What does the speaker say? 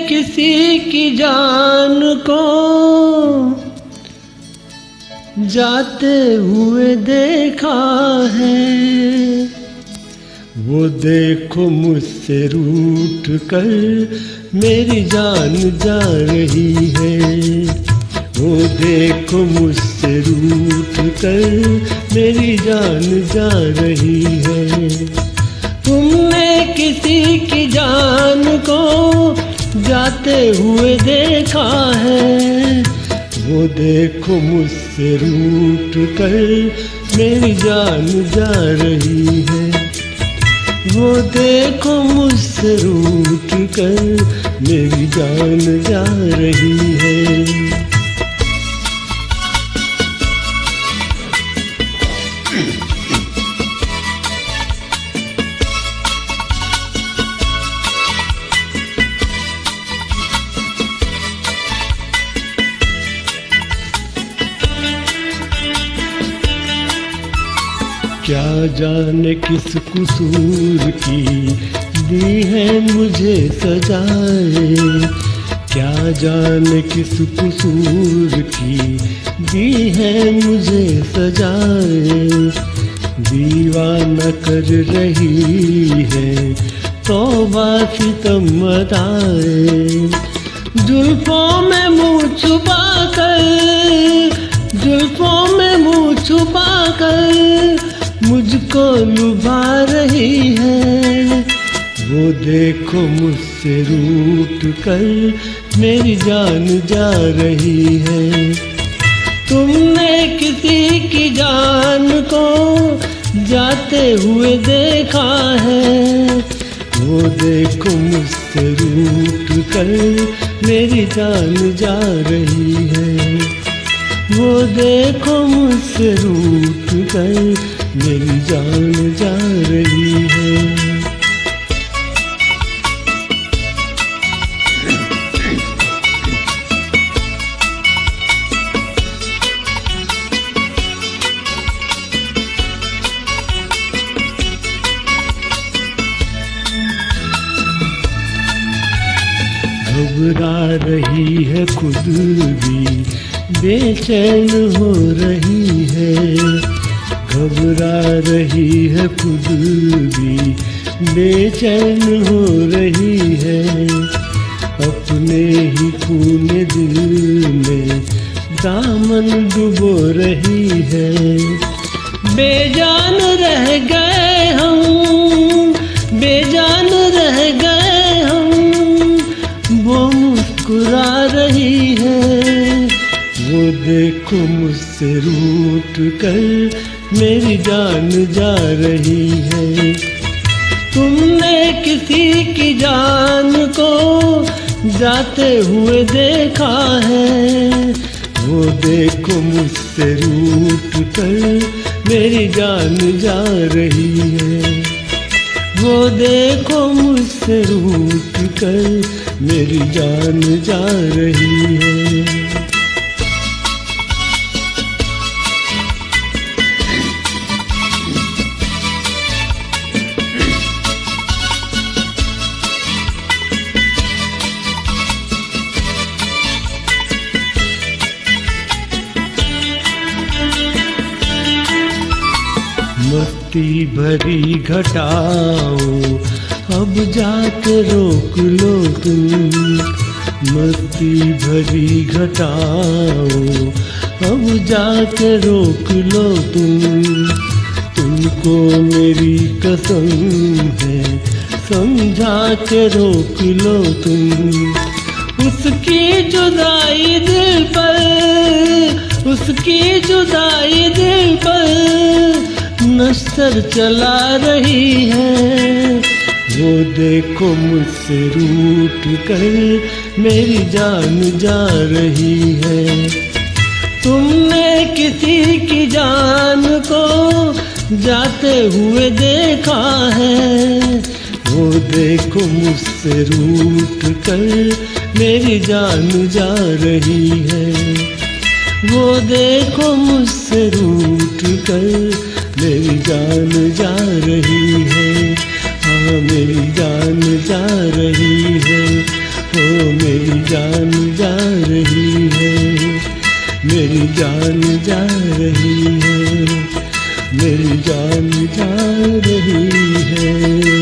किसी की जान को जाते हुए देखा है, वो देखो मुझसे रूठ कर मेरी जान जा रही है। वो देखो मुझसे रूठ कर मेरी जान जा रही है। तुमने किसी की जान को जाते हुए देखा है, वो देखो मुझसे रूठ कर मेरी जान जा रही है। वो देखो मुझसे रूठ कर मेरी जान जा रही है। क्या जाने किस कसूर की दी है मुझे सजाए, क्या जाने किस कसूर की दी है मुझे सजाए। दीवाना कर रही है तौबा सितम अदाए, जुल्फों में मुँह छुपा कर, जुल्फों में मुँह छुपा कर मुझको लुभा रही है। वो देखो मुझसे रूठ कर मेरी जान जा रही है। तुमने किसी की जान को जाते हुए देखा है, वो देखो मुझसे रूठ कर मेरी जान जा रही है। वो देखो मुझसे रूठ कर मेरी जान जा रही है। घबरा रही है खुद भी, बेचैन हो रही है। घबरा रही है खुद भी, बेचैन हो रही है। अपने ही खून दिल में दामन डुबो रही है। बेजान रह गए हम, बेजान रह गए हम, वो मुस्कुरा रही है। वो देखो मुझसे रूठ कर मेरी जान जा रही है। तुमने किसी की जान को जाते हुए देखा है, वो देखो मुझसे रूठ कर मेरी जान जा रही है। वो देखो मुझसे रूठ कर मेरी जान जा रही है। मस्ती भरी घटाओ अब जाके रोक लो तुम, मस्ती भरी घटाओ अब जाके रोक लो तुम। तुमको मेरी कसम है समझा के रोक लो तुम। उसकी जुदाई दिल पर, उसकी जुदाई दिल पर नस्तर चला रही है। वो देखो मुझसे रूठ कर मेरी जान जा रही है। तुमने किसी की जान को जाते हुए देखा है, वो देखो मुझसे रूठ कर मेरी जान जा रही है। वो देखो मुझसे रूठ कर मेरी जान जा रही है। हाँ मेरी जान जा रही है। मेरी जान जा रही है, मेरी जान जा रही है, मेरी जान जा रही है।